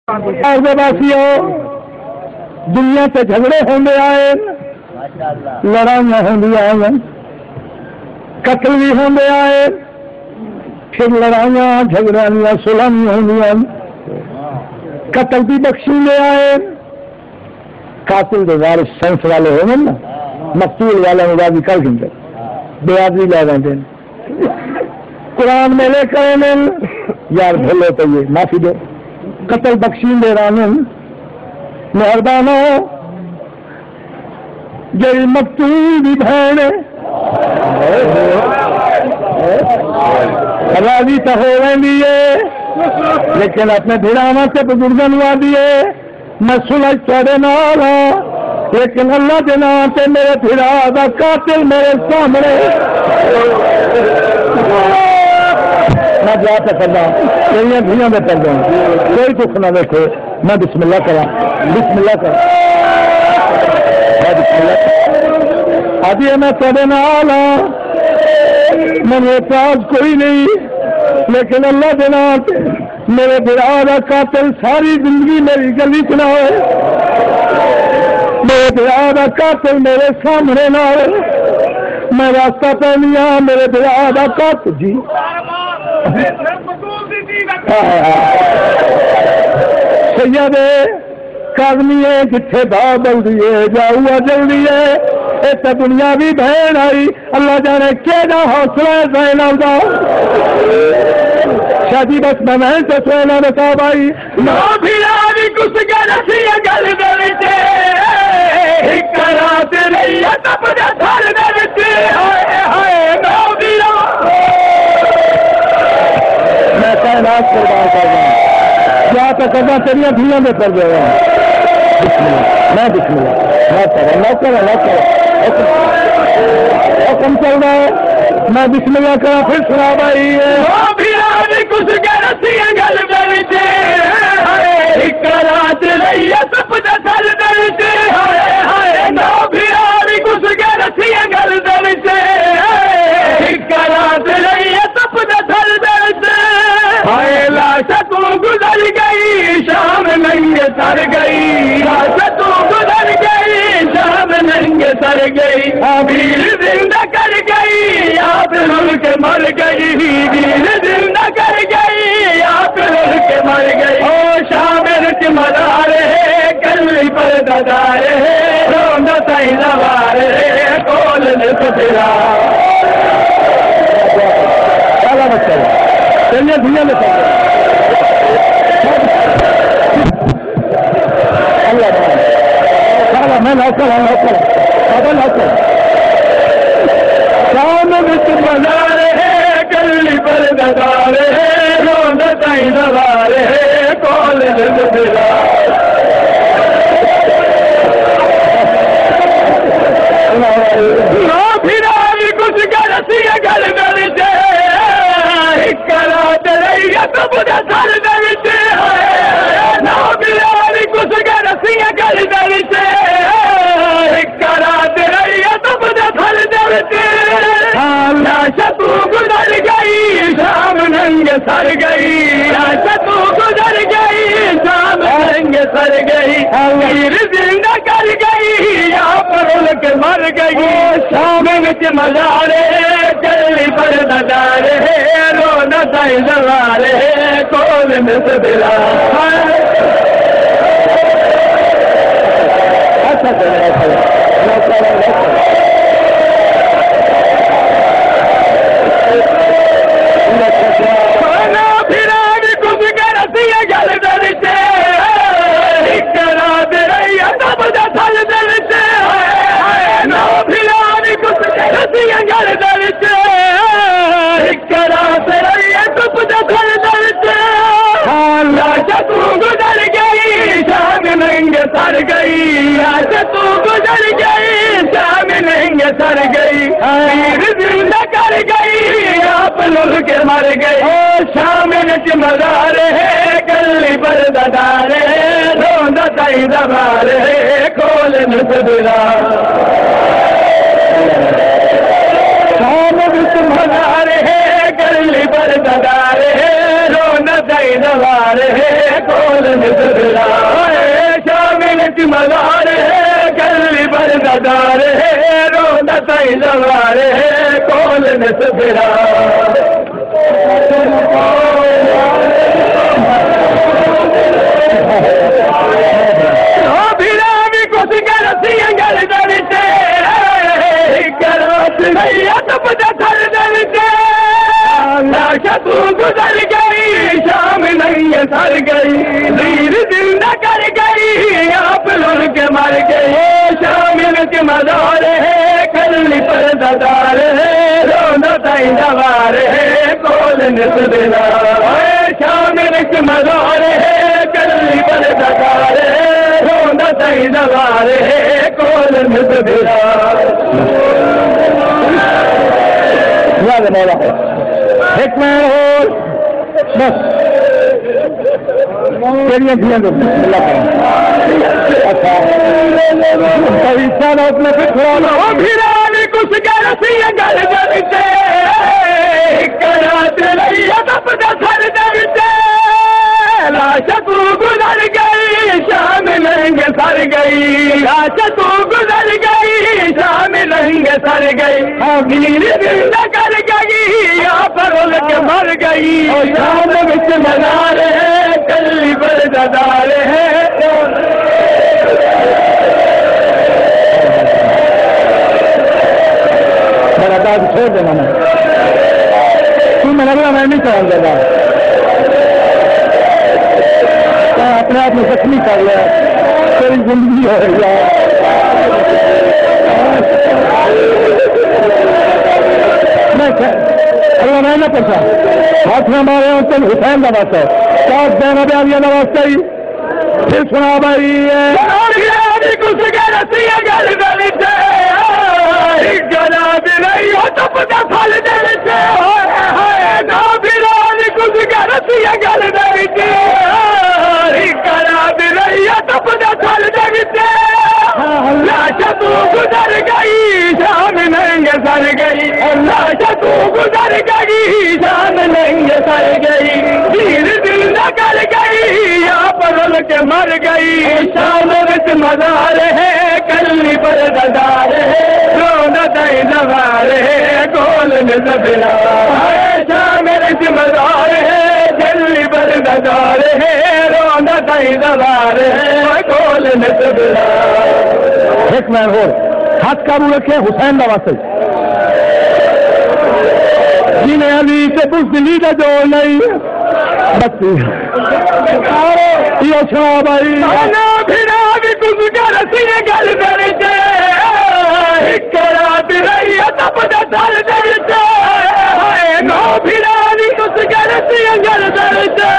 دنیا سے جھگڑے ہوندے آئے، لڑائیاں ہوندی آئیں، قتل بھی ہوندے آئے، پھر لڑائیاں جھگڑیاں صلح بھی ہوندیاں، قتل بھی بخشیندے آئے۔ قاتل دے وارث سینس والے ہونے نا، مقتول والے راضی کر دیں، بے آدمی لے دیں، قرآن میں لے کر یار بھولو تو یہ معافی دو، قتل بخشیندے رانن مہربانو جی مقتول دی بہن راضی تو ہو رہی ہے، لیکن اپنے بھراواں سے بزرگوں نوا دیے میں سلجھ تھوڑے نال ہاں، لیکن اللہ کے نام سے میرے بھرا دا قاتل میرے سامنے میں جا سکتا کئی دنیا میں کر دوں، کوئی دکھ نہ دیکھے، میں بسم اللہ کرا، بسم اللہ کرا، میں بسم اللہ کرا، ابھی میں تیرے نال ہاں، میرے پاس کوئی نہیں، لیکن اللہ کے نام سے میرے بھرا دا قاتل ساری زندگی میری گلی چ نہ ہوئے، میرے بھرا دا قاتل میرے سامنے نہ ہوئے، میں راستہ پہنی ہاں میرے بھرا دا قاتل جی سید کاظمی ہے جتھے باہ بلدی ہے جاؤ جلدی ہے، اتنے دنیا بھی بہن آئی، اللہ جانے کہنا حوصلہ ہے زینب دا شادی بس میں محن سے سوینا بتا بھائی نو بھیڑا بھی کچھ گرسی گل دلچے ایک رات رہی ہے تب جا سال دلچے ہائے ہائے نو بھیڑا میں کائنات قربان کر رہا ہوں، کیا تو کرنا تیریاں دھیاں میں پڑ گیا میں بسم اللہ نہ کرا حکم چل رہا ہے، میں بسم اللہ کرا پھر سنا بھائی کچھ گرسی گل دلچے ایک رات رہی ہے تب جا سال دلچے ہائے ہائے نو بھیڑا بھی کچھ گرسی گل دلچے ایک رات رہی ہے تب جا سال دلچے ہائے لاش تو گزر گئی شام ننگے سر گئی، لاش تو گزر گئی شام ننگے سر گئی، ویر زندہ کر گئی آپ رل کے مر گئی، ویر زندہ کر گئی آپ رل کے مر گئی، او شامل کے مزارے کلی پر ددارے رونا سائی نوارے کول نسبرا چلا بچہ چلیے دنیا میں اللہ میں نوکر ہوں نوکر شام بچ بازارے گلی پر ددارے روند تائی دوارے کول نسبرا پھرا بھی کچھ گرسی گل دلچے ایک رات رہی ہے تب جا سال دلچے نو پھرا بھی کچھ گرسی گل دلچے ایک رات رہی ہے تب جا سال دلچے لاش تو گزر گئی شام ننگے سر گئی، لاش تو گزر گئی شام ننگے سر گئی، ویر زندہ کر گئی آپ رول کے مر گئی، شام وچ مزارے گلی پر ددارے رونا سائی دوارے کول نسبرا پھرا بھی کچھ گرسی گل دلچے ایک رات رہی ہے تب جا سال دلچے نو پھرا بھی کچھ گرسی گل دلچے ایک رات رہی ہے تب جا سال دلچے لاش تو گزر گئی شام ننگے سر گئی، لاش تو گزر گئی شام ننگے سر گئی، ویر زندہ کر گئی آپ لل کے مر گئی، شام وچ مزارے گلی پر ددارے روند تائی دوارے کول نسبرا شام وچ مزارے گلی پر ددارے روند تائی دوارے کول نسبرا ددار ہے رونا تائی زوار ہے کول نسبرا بھیڑا بھی کچھ کر سی گل درتے کرات نہیں تب تھر درتے لاش تو گزر گئی شام نہیں سر گئی دیر دل نہ کر گئی آپ لڑ کے مر گئی شامل کے مزار ہے کلی پر ددار ہے رونا تائی زوار ہے کول نسبرا شامل کے مزار ہے کلی پر ددار ہے رونا تائی زوار ہے کول نسبرا ایک میں اور بس تیری اچھا اپنے پہ کھڑا بھیڑا بھی کچھ کر سی گل درتے کرات نہیں تب تھر درتے لاش تو گزر گئی شام لنگ سر گئی لاش تو گزر گئی شام لنگ سر گئی امیر دل نہ کر گئی آپ رول کے مر گئی شام بچ مزار ہے کلی پر ددار ہے میرا داد چھوڑ دینا میں لگ رہا میں نہیں چاہوں گا اپنے آپ میں زخمی کر لیا تیری زندگی ہو رہی ہے اللہ میں نہ پوچھا ہاتھ میں مارے ہوں تم حسین کا واسطہ ساتھ دینا بھی آگیا کا واسطہ ہی پھر سنا بھائی کچھ گل لاش تو گزر گئی شام ننگ سر گئی لاش تو گزر گئی شام ننگ سر گئی دیر دل نہ کر گئی آپ رول کے مر گئی شام وچ مزار ہے کلی پر ددار ہے رونا تائی زوار ہے کول نسبرا شام وچ مزار ہے کلی پر ددار ہے رونا تائی زوار ہے کول نسبرا ایک میں اور ہاتھ قابو رکھے حسین کا واسطے جنہیں علی سے بزدلی کا جوڑ نہیں بچی یہ چھا بھائی بھیڑا بھی کچھ کر سی گل درتے کرات نہیں تب تھر درتے نو بھیڑا بھی کچھ کر سی گل درتے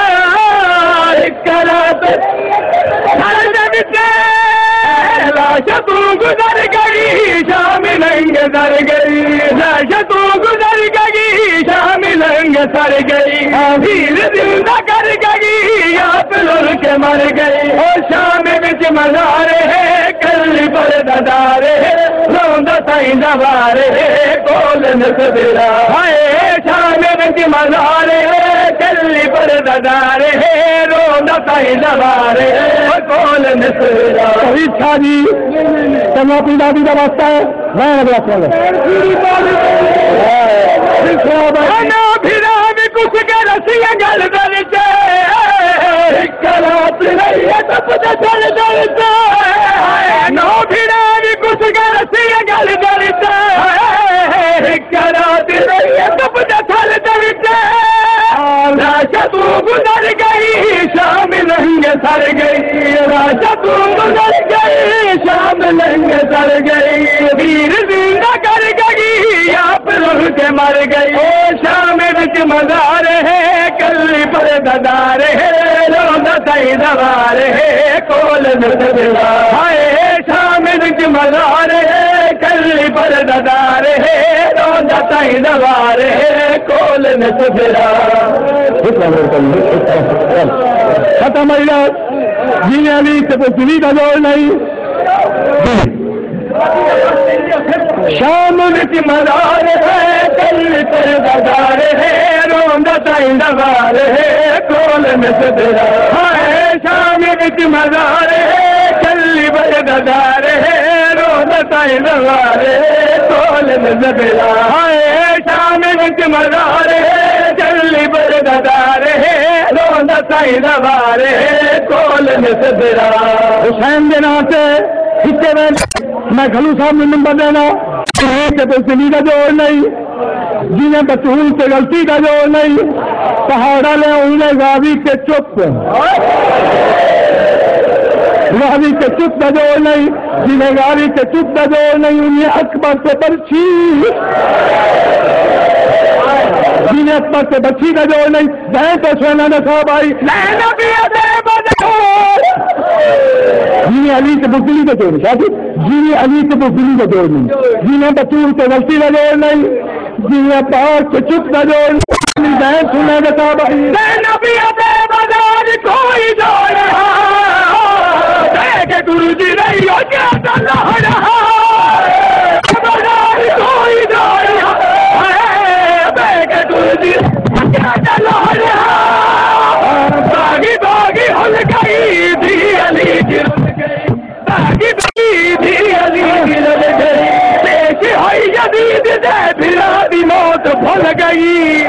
کرات تھر درتے لاش تو گزر گئی شام لنگ سر گئی لاش تو گزر گئی شام لنگ سر گئی دیر دل نہ کر گئی آپ لڑ کے مر گئی اور شام بچ مزار ہے کلی پر ددار ہے رونا تائی زوار ہے کول نسبرا شام بچ مزار ہے کلی پر ددار ہے رونا تائی زوار ہے کول نسبرا اچھا جی تم اپنی دادی کا واسطہ ہے میں بھیڑا بھی کچھ کر سی گل درتے کرات نہیں تب تھر درتے نو بھیڑا بھی کچھ کر سی گل درتے کرات نہیں تب تھر درتے لاش تو گزر گئی شام لنگ سر گئی لاش تو گزر گئی شام لنگ سر گئی ویر زندہ کر گئی آپ لڑ کے مر گئی شام بچ مزار ہے کلی پر ددار ہے رونا تائی زوار ہے کول نسبرا شام بچ مزار ہے کلی پر ددار ہے رونا تائی زوار ہے کول نسبرا ختم جی علی سے بزدلی کا جوڑ نہیں شام وچ مزار ہے کل پر ددار ہے رونا تائی زوار ہے کول نسبرا شام وچ مزار ہے کل پر ددار ہے رونا سائیں دوارے کول نزبلا ہائے شام وچ مزارے چلی بردارے روندا سائیں دوارے کول نزبلا حسین دے نام تے کتے میں گھلو صاحب نے نمبر دینا کہ بسلی کا جوڑ نہیں جنہیں بطول سے غلطی کا جوڑ نہیں پہاڑا لے انہیں غاوی کے چپ غاوی کے چپ کا جوڑ نہیں جنہیں غاوی کے چپ کا جوڑ نہیں انہیں اکبر سے برچھی جنہیں اکبر سے برچھی کا جوڑ نہیں جائیں تو سونا نے صاحب آئی جنہیں علی کے بزدلی کا جوڑ نہیں جنہیں علی کے بزدلی کا جوڑ نہیں جنہیں بطول سے غلطی کا جوڑ نہیں جنہیں پہاڑ سے چپ کا جوڑ نہیں جائیں سونا نے صاحب آئی نبی اتے بازار کوئی جوڑ رہا گرو جی نہیں ہو کیا اللہ رہا بازار کوئی جوڑ رہا گرو جی کیا اللہ رہا باغی باغی ہل گئی تھی علی گرل گئی باغی باغی تھی علی گرل گئی ایسی ہوئی جدید دے بھرا دی موت بھول گئی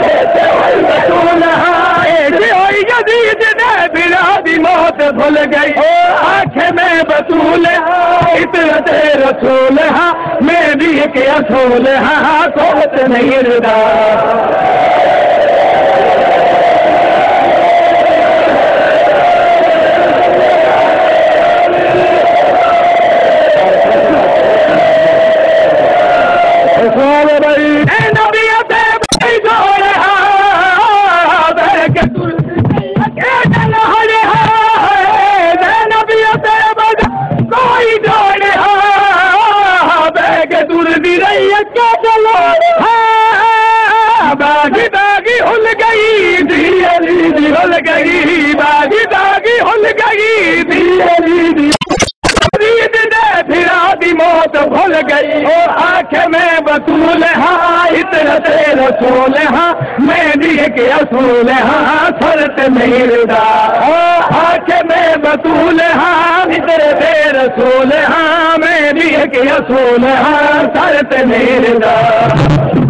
ایسی ہوئی جدید دے بھرا دی موت بھول گئی آنکھیں میں بطول عطرت رسول میں بھی ایک اصول سوچ نہیں ردا باغی باغی ہل گئی دھی علی دی ہل گئی باغی باغی ہل گئی دھی علی دی پھرا دی موت بھول گئی آنکھ میں بطول عطرت رسول میں بھی ایک اصول فرت نہیں ردا آنکھ میں بطول عطرت رسول میں بھی ایک اصول فرت نہیں ردا